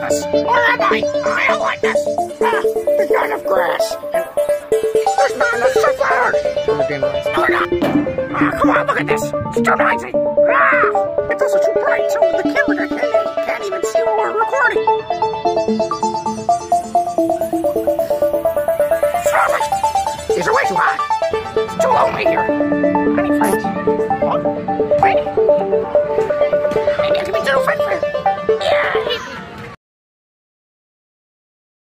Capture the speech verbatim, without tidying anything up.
this? Or am I? I don't like this. Ah, there's not enough grass. And there's not enough sunflowers. Turn the dim lights. No, they're not. Ah, come on, look at this. It's too noisy. Ah, it's also too bright, so the camera can't, can't even see what we're recording. Perfect. These are way too high. It's too lonely here.